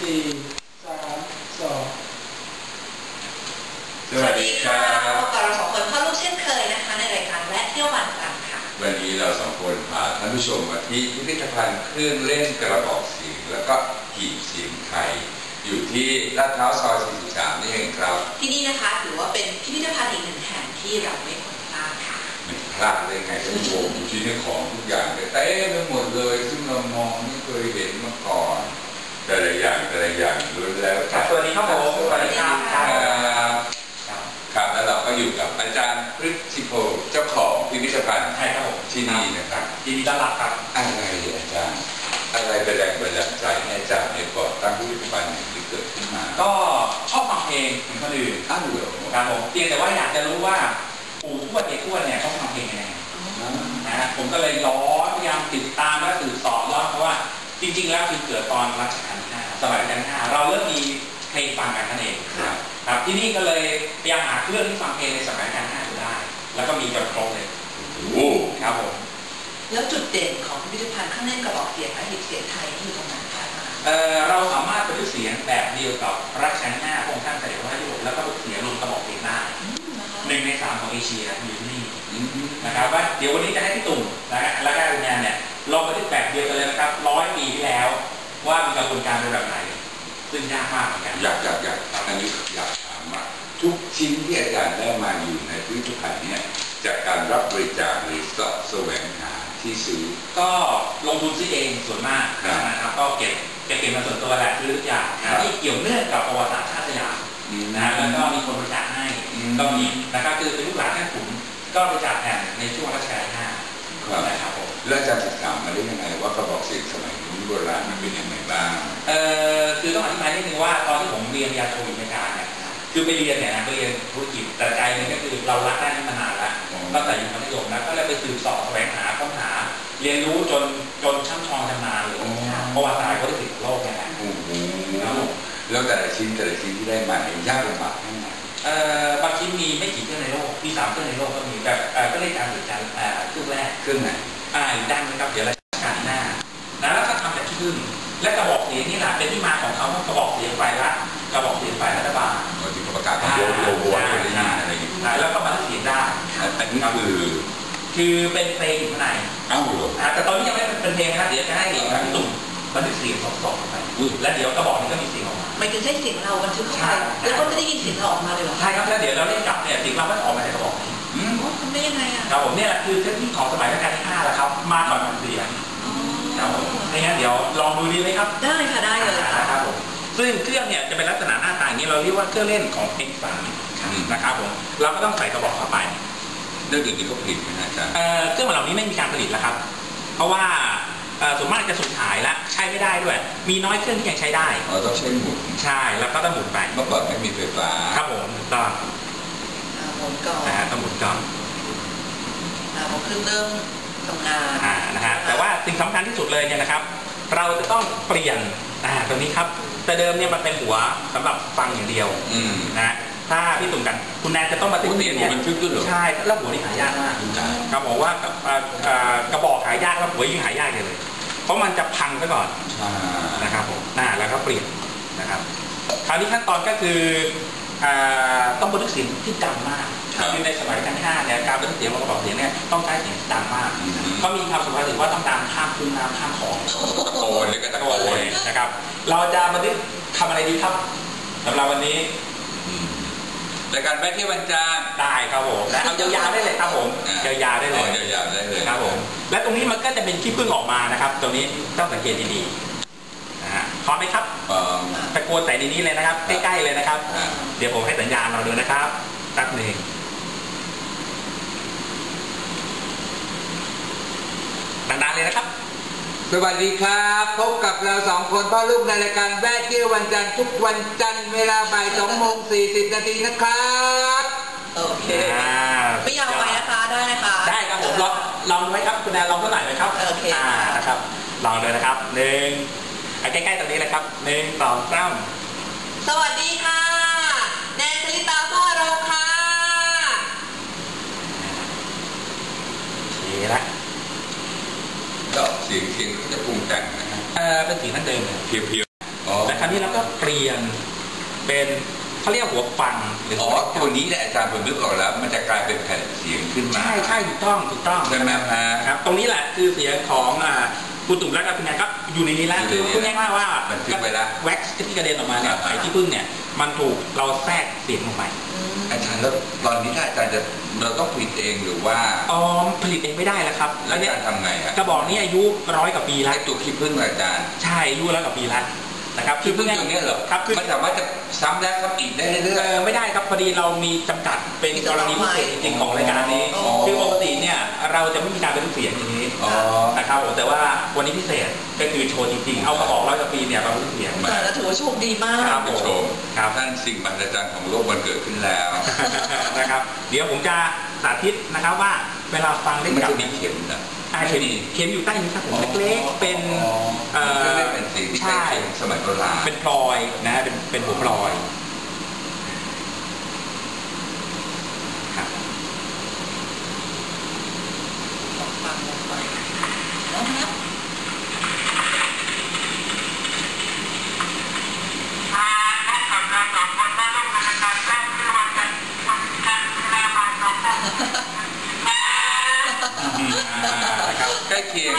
2 สวัสดีค่ะพบกับเราสองคนพ่อลูกเช่นเคยนะคะในรายการแวะเที่ยววันกันค่ะวันนี้เราสองคนพาท่านผู้ชมมาที่พิพิธภัณฑ์เครื่องเล่นกระบอกเสียงแล้วก็หีบเสียงไทยอยู่ที่ลาดพร้าวซอย 43 นี่เองครับที่นี่นะคะถือว่าเป็นพิพิธภัณฑ์อีกหนึ่งแห่งที่เราไม่ควรพลาดค่ะไม่พลาดได้ไงท่านผู้ชมที่นี่ของทุกอย่างเต็มไปหมดเลยซึ่งเรามองไม่เคยเห็นมาก่อนแต่ละอย่างล้วนแล้วสวัสดีครับผมสวัสดีครับครับแล้วเราก็อยู่กับอาจารย์พฤทธิโพเจ้าของพิพิธภัณฑ์ที่นี่นะครับยินดีต้อนรับครับอะไรอาจารย์อะไรเป็นแรงบันดาลใจให้อาจารย์ในก่อตั้งพิพิธภัณฑ์ที่เกิดขึ้นมาก็ชอบฟังเพลงเหมือนคนอื่นเหรอครับผมเพียงแต่ว่าอยากจะรู้ว่าปู่ทวดทวดเนี่ยเขาฟังเพลงยังไงนะผมก็เลยพยายามติดตามและสืบสอบแล้วเพราะว่าจริงๆแล้วคือเกิดตอนรัชกาลที่ 5สมัยรัชกาลที่ 5เราเริ่มมีเพลงฟังกันนั่นเองครับที่นี่ก็เลยพยายามหาเครื่องที่ฟังเพลงในสมัยรัชกาลที่ 5ได้แล้วก็มีจนครบเลยครับผมแล้วจุดเด่นของพิพิธภัณฑ์เครื่องเล่นกระบอกเสียงและหีบเสียงไทยอยู่ตรงไหนคะเราสามารถบันทึกเสียงแบบเดียวกับรัชกาลที่ 5พระองค์ท่านเสด็จพระราชดำเนินแล้วก็บันทึกเสียงลงกระบอกเสียงได้1 ใน 3ของเอเชียอยู่ที่นี่นะครับว่าเดี๋ยววันนี้จะให้พี่ตุ่มและก็คุณแอนเนี่ยลองบันทึกแบบเดียวกันเลยนะครับ100 ปีที่แล้วว่ามีกระบวนการเป็นแบบไหนซึ่งยากมากเหมือนกันอยากอันนี้อยากถามว่าทุกชิ้นที่อาจารย์ได้มาอยู่ในพิพิธภัณฑ์เนี่ยจากการรับบริจาคหรือสอบแสวงหาที่ซื้อก็ลงทุนซื้อเองส่วนมากนะครับก็เก็บมาส่วนตัวแหละซื้อทุกอย่างที่เกี่ยวเนื่องกับประวัติศาสตร์ชาติสยามนะแล้วก็มีคนบริจาคให้ก็มีนะครับคือเป็นลูกหลานท่านขุนก็บริจาคแทนในช่วงรัชกาลที่ 5นะครับผมแล้วอาจารย์ศึกษามาได้ยังไงว่ากระบอกเสียงสมัยโบราณมันเป็นยังไงบ้างคือต้องอธิบายนิดนึงว่าตอนที่ผมเรียนปริญญาโทอยู่อเมริกาเนี่ยคือไปเรียนเนี่ยนะไปเรียนธุรกิจแต่ใจนึงก็คือเรารักด้านนี้มานานแล้วตั้งแต่อยู่มัธยมนะก็เลยไปสืบสอบแสวงหาค้นหาเรียนรู้จนช่ำชองชำนาญเลยประวัติศาสตร์ก็ได้ถึงโลกเนี่ยแหละแล้วแต่ละชิ้นที่ได้มาเนี่ยยากลำบากแค่ไหนบางชิ้นมีไม่กี่เครื่องในโลกมี3 เครื่องในโลกก็มีแบบก็เรียกการบริจาคเครื่องแรกเครื่องไหนอีกด้านนึงครับเดี๋ยวเราจะการหน้าแล้วก็ทำจากขี้ผึ้งและกระบอกเสียงนี่แหละเป็นที่มาของเขาว่ากระบอกเสียงฝ่ายรัฐกระบอกเสียงฝ่ายรัฐบาลที่ประกาศโลอะไรอย่างเงี้ยแล้วก็บันทึกเสียงได้อันนี้คือเป็นเพลงอยู่ข้างในแต่ตอนนี้ยังไม่เป็นเพลงนะเดี๋ยวจะให้พี่ตุ่มบันทึกเสียงสดๆไปแล้วเดี๋ยวกระบอกนี้ก็มีเสียงออกมาไม่ถึงใช้เสียงเราบันทึกเข้าไปแล้วก็จะได้ยินเสียงเราออกมาเลยเหรอใช่ครับแล้วเดี๋ยวเราเล่นกลับเนี่ยเสียงเราก็ออกมาในกระบอกนี้ทำได้ยังไงอ่ะครับผมเนี่ยคือเทคนิคของสมัยรัชกาลที่ 5แล้วครับมาก่อนเสียงครับผมไม่งั้นเดี๋ยวลองดูดีไหมครับได้ค่ะได้เลยครับผมซึ่งเครื่องเนี่ยจะเป็นลักษณะหน้าตาอย่างนี้เราเรียกว่าเครื่องเล่นของเพลงสารนะครับผมเราก็ต้องใส่กระบอกเข้าไปเรื่องอื่นที่เขาผลิตนะจ๊ะเครื่องเหล่านี้ไม่มีการผลิตแล้วครับเพราะว่าส่วนมากจะสูญหายแล้วใช้ไม่ได้ด้วยมีน้อยเครื่องที่ยังใช้ได้ต้องใช้หมุนใช่แล้วก็ต้องหมุนไปเมื่อก่อนไม่มีไฟฟ้าครับผมต้องหมุนก่อนต้องหมุนก่อนผมเครื่องเริ่มทำงานนะฮะแต่ว่าสิ่งสำคัญที่สุดเลยเนี่ยนะครับเราจะต้องเปลี่ยนตรงนี้ครับแต่เดิมเนี่ยมันเป็นหัวสำหรับฟังอย่างเดียวนะถ้าพี่ตุ่มกันคุณแนนจะต้องมาติดเตียงเนี่ยใช่แล้วหัวนี่หายากมากครับบอกว่ากระบอกหายากแล้วหัวยิ่งหายากเลยเพราะมันจะพังซะก่อนนะครับผมแล้วก็เปลี่ยนนะครับคราวนี้ขั้นตอนก็คือต้องบันทึกเสียงที่ดังมากคือในสมัยรัชกาลที่ 5เนี่ยการบันทึกเสียงของกระบอกเสียงเนี่ยต้องใช้เสียงดังมากเขามีคำสุภาษิตว่าต้องดังข้ามพื้นน้ำข้ามของตะโกนเลยก็ตะโกนเลยนะครับเราจะบันทึกทำอะไรดีครับสำหรับวันนี้รายการแวะเที่ยววันจันทร์ได้ครับผมเอายาวๆได้เลยครับผมยาวๆได้เลยครับผมและตรงนี้มันก็จะเป็นขี้ผึ้งออกมานะครับตรงนี้ต้องสังเกตดีๆนะฮะพร้อมไหมครับตะโกนใส่ในนี้เลยนะครับใกล้ๆเลยนะครับเดี๋ยวผมให้สัญญาณเราดูนะครับตักหนึ่งดังๆเลยนะครับสวัสดีครับพบกับเรา2 คนพ่อลูกในรายการแวะเที่ยววันจันทร์ทุกวันจันทร์เวลาบ่าย 2:40 นาทีนะครับโอเคไม่ยาวไปนะคะได้นะคะได้ครับผมลองไว้ครับคุณแนนลองเท่าไหร่ไหมครับโอเคนะครับลองเลยนะครับ1ใกล้ๆตรงนี้เลยครับ1 2 3 สวัสดีค่ะแนนชลิตาพ่อเราค่ะดีละเสียงเขาจะปรุงแต่งนะครับเป็นเสียงนั่นเดิมเพียวแต่คราวนี้เราก็เปลี่ยนเป็นเขาเรียกหัวฟังหรือตัวนี้แหละอาจารย์ผมนึกออกแล้วมันจะกลายเป็นแผ่นเสียงขึ้นมาใช่ถูกต้องใช่ไหมครับตรงนี้แหละคือเสียงของคุณตุ่มและคุณแนนก็อยู่ในนี้แล้วคือพูดง่ายๆว่าแว็กซ์ที่กระเด็นออกมาเนี่ยไอ้ที่พึ่งเนี่ยมันถูกเราแทรกเสียงลงไปอาจารย์แล้วตอนนี้ถ้าอาจารย์จะเราต้องผลิตเองหรือว่าผลิตเองไม่ได้แล้วครับแล้วอาจารย์ทำไงกระบอกนี้อายุ100 กว่าปีแล้วตัวขี้ผึ้งอาจารย์ใช่อายุ100 กว่าปีแล้วนะครับคือพึ่งตัวนี้เหรอครับมันสามารถจะซ้ำแล้วซ้ำอีกได้เรื่อยๆไม่ได้ครับพอดีเรามีจำกัดเป็นกรณีพิเศษจริงๆของรายการนี้คือปกติเนี่ยเราจะไม่มีการบันทึกเสียงอย่างนี้นะครับแต่ว่าวันนี้พิเศษก็คือโชว์จริงๆเอากระบอก100 กว่าปีเนี่ยมาบันทึกเสียงแล้วถือว่าโชคดีมากครับโชว์ครับท่านสิ่งมหัศจรรย์ของโลกมันเกิดขึ้นแล้วนะครับเดี๋ยวผมจะสาธิตนะครับว่าเวลาฟังเล่นกับมีเข็มนะเข็มอยู่ใต้นี้ครับผมเล็กๆเป็นสิ่งที่ใช้สมัยโบราณเป็นพลอยนะเป็นหัวพลอยครับฟังลงไปแล้วครับใกล้เคียง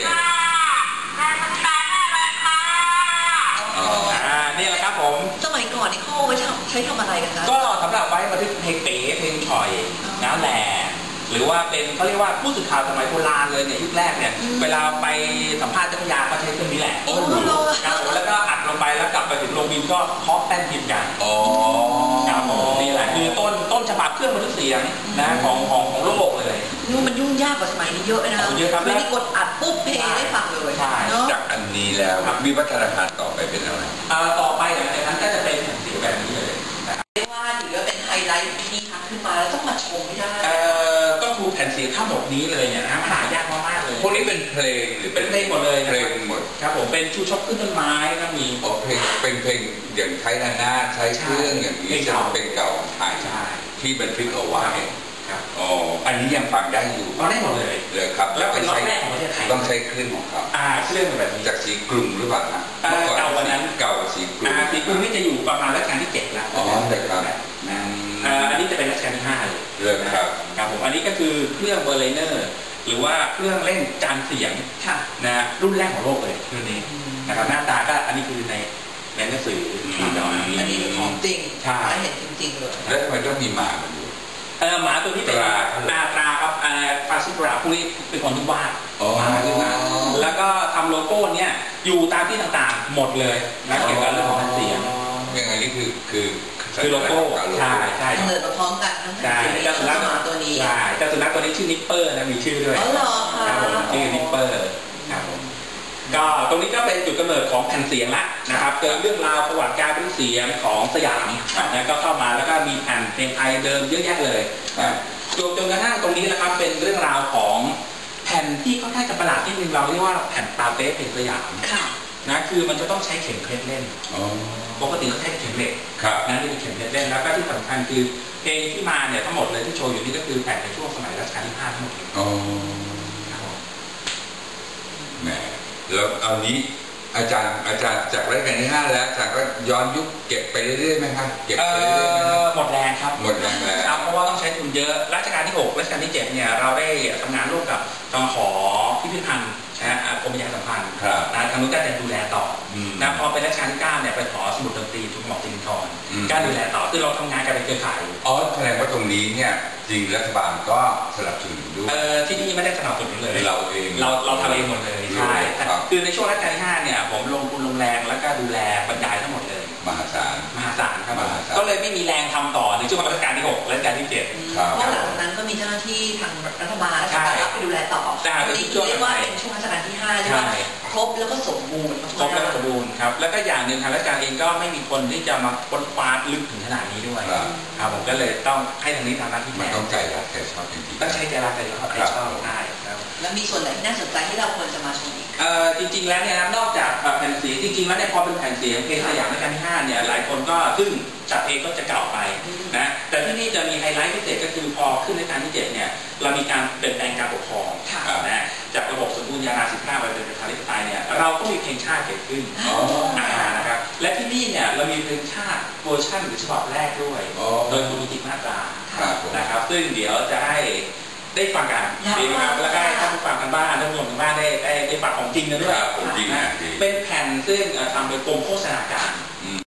นี่แหละครับผมสมัยก่อนนี่เขาใช้ทำอะไรกันคะก็สำหรับไว้บันทึกเพลงเป๋เพลงฉ่อยน้ำแหล่หรือว่าเป็นเขาเรียกว่าผู้สื่อข่าวสมัยโบราณเลยเนี่ยยุคแรกเนี่ยเวลาไปสัมภาษณ์เจ้าพระยาก็ใช้เครื่องนี้แหละครับแล้วก็อัดลงไปแล้วกลับไปถึงโรงพิมพ์ก็เคาะแป้นพิมพ์กันครับผมนี่แหละคือต้นฉบับเครื่องบันทึกเสียงนะของโลกเลยนี่มันยุ่งยากกว่าสมัยนี้เยอะเลยนะเยอะครับไม่ได้กดอัดปุ๊บเพลงได้ฟังเลยจากอันนี้แล้วมีวัฒนธรรมต่อไปเป็นอะไรต่อไปหลังจากนั้นก็จะเป็นแผ่นเสียงแบบนี้เลยเรียกว่าถือว่าเป็นไฮไลท์ที่ทำขึ้นมาแล้วต้องมาชมไม่ได้ก็คือแผ่นเสียงทั้งหมดนี้เลยเนี่ยนะหายากมากๆเลยพวกนี้เป็นเพลงหรือเป็นเพลงหมดเลยเพลงหมดครับผมเป็นชูชกขึ้นต้นไม้ก็มีเพลงเป็นเพลงอย่างใช้นานาใช้เครื่องอย่างนี้จะเป็นเก่าไทยที่บันทึกเอาไว้อันนี้ยังฟังได้อยู่ได้หมดเลยครับแล้วเป็นรอบแรกของประเทศไทยต้องใช้เครื่องของเขาเครื่องแบบนี้จากสีกรุงหรือเปล่านะเก่าวันนั้นเก่าสีกรุงสีกรุงนี่จะอยู่ประมาณรัชกาลที่7แล้วแต่ครับอันนี้จะเป็นรัชกาลที่5 เลยครับครับผมอันนี้ก็คือเครื่องเบอร์ไลเนอร์หรือว่าเครื่องเล่นจานเสียงนะรุ่นแรกของโลกเลยรุ่นนี้นะครับหน้าตาก็อันนี้คือในหนังสืออันนี้ของจริงใช่เห็นจริงๆเลยแล้วทำไมต้องมีหมามันหมาตัวที่เป็นตราครับฟาซิบราพวกนี้เป็นคนที่วาดมาขึ้นมาแล้วก็ทำโลโก้เนี่ยอยู่ตามที่ต่างๆหมดเลยนะเกี่ยวกับเรื่องของเสียงอย่างนี้คือโลโก้ใช่เดินมาพร้อมกันใช่เจ้าสุนัขตัวนี้ใช่เจ้าสุนัขตัวนี้ชื่อนิปเปอร์นะมีชื่อด้วยอ๋อเหรอคะชื่อนิปเปอร์ครับผมก็ตรงนี้ก็เป็นจุดกำเนิดของแผ่นเสียงละนะครับเกิดเรื่องราวประวัติการเป็นเสียงของสยามนะก็เข้ามาแล้วก็มีแผ่นเพลงไทยเดิมเยอะแยะเลยจนกระทั่งตรงนี้นะครับเป็นเรื่องราวของแผ่นที่ค่อนข้างจะประหลาดนิดนึงเราเรียกว่าแผ่นตาเป๊ะเพลงสยามนะคือมันจะต้องใช้เข็มเคล็ดเล่นปกติเขาใช้เข็มเหล็กนะนี่เป็นเข็มเคล็ดเล่นแล้วก็ที่สำคัญคือเพลงที่มาเนี่ยทั้งหมดเลยที่โชว์อยู่นี่ก็คือแผ่นในช่วงสมัยรัชกาลที่5ทั้งหมดแหมแล้วเอานี้อาจารย์จากรัชกาลที่5แล้วอาจารย์ก็ย้อนยุคเก็บไปเรื่อยๆไหมครับเก็บไปเรื่อยๆไหมหมดแรงครับหมดแรงแล้วเพราะว่าต้องใช้ทุนเยอะรัชกาลที่6รัชกาลที่7เนี่ยเราได้ทำงานร่วมกับกองหอพิพิธภัณฑ์กรมประชาสัมพันธ์นะทางนู้นก็จะดูแลต่อนะพอเป็นรัชกาลที่9เนี่ยไปขอสมุดดนตรีทุกหมอกสิรินทรก็ดูแลต่อคือเราทำงานกันเป็นเครือข่ายแสดงว่าตรงนี้เนี่ยจริงรัฐบาลก็สนับสนุนด้วยที่นี่ไม่ได้สนับสนุนเลยเราเองเราทำเองหมดเลยใช่คือในช่วงรัชกาลที่5เนี่ยผมลงทุนลงแรงแล้วก็ดูแลบรรยายทั้งหมดเลยมหาศาลครับก็เลยไม่มีแรงทำต่อในช่วงรัชกาลที่6รัชกาลที่7 เพราะหลังจากนั้นก็มีเจ้าหน้าที่ทางรัฐบาลรับไปดูแลต่อนี่เรียกว่าเป็นช่วงรัชกาลที่5ใช่ไหมครบแล้วก็สมบูรณ์ครับแล้วก็อย่างหนึ่งทางราชการเองก็ไม่มีคนที่จะมาค้นคว้าลึกถึงขนาดนี้ด้วยครับผมก็เลยต้องให้ทางนี้ทำหน้าที่มันต้องใจรักใจชอบจริงๆต้องใช้ใจรักใจชอบได้ครับแล้วมีส่วนไหนที่น่าสนใจที่เราควรจะมาชมอีกจริงๆแล้วเนี่ยนอกจากแผ่นเสียงจริงๆแล้วเนี่ยพอเป็นแผ่นเสียงเพลงสยามรัชกาลที่5เนี่ยหลายคนก็ซึ่งจัดเองก็จะเก่าไปนะแต่ที่นี่จะมีไฮไลท์พิเศษก็คือพอขึ้นรัชกาลที่7เนี่ยเรามีการเปลี่ยนแปลงการปกครองนะจากระบบสมบูรณาญาสิทธิภาพไปเป็นประชาธิปไตยเนี่ยเราก็มีเพลงชาติเกิดขึ้นนะครับและที่นี่เนี่ยเรามีเพลงชาติเวอร์ชันหรือฉบับแรกด้วยโดยคุณนิติมาตรานะครับซึ่งเดี๋ยวจะให้ได้ฟังกันดีครับแล้วก็ให้ท่านผู้ฟังทางบ้านท่านผู้ชมทางบ้านได้ฟังของจริงกันด้วยเป็นแผ่นซึ่งทำโดยกรมโฆษณาการ